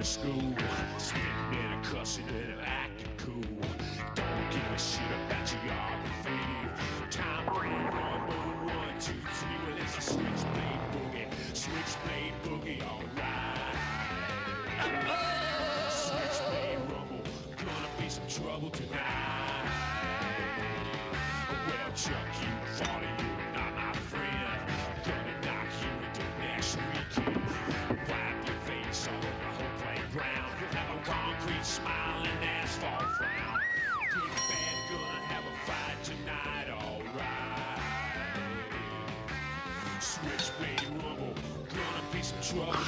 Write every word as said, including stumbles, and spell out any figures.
to school, spitting and cussing and acting cool. Don't give a shit about geography. Time for a rumble, one, two, three. Well, it's a switchblade boogie, switchblade boogie, alright. Switchblade rumble, gonna be some trouble tonight. Well, Chuck, you thought of you, not my friend. Gonna knock you into next weekend. Wipe your face all over the whole playground. You'll have a concrete smile and asphalt frown. Good and bad, gonna have a fight tonight, alright. Switchblade rumble, gonna be some trouble